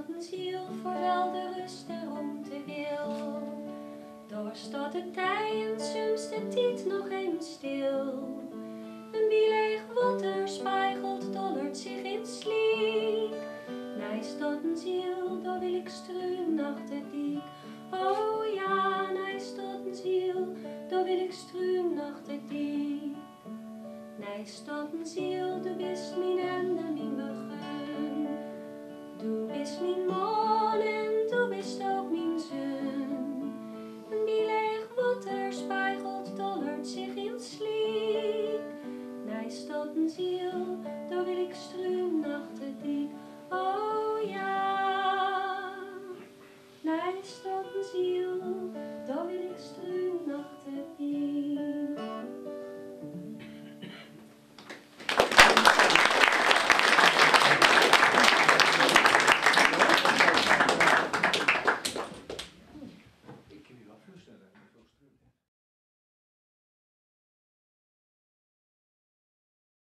dat een ziel voor wel de rust erom te wil. Door staat de tij en soms de tijd nog even stil. Een bieleeg water spiegelt dollert zich in sliek. Nijst dat een ziel, daar wil ik struin nach de diek. Oh ja, nijst dat een ziel, daar wil ik struin nach de diek. Nijst dat een ziel, du bist mijn ende, mijn begin. Du bist mijn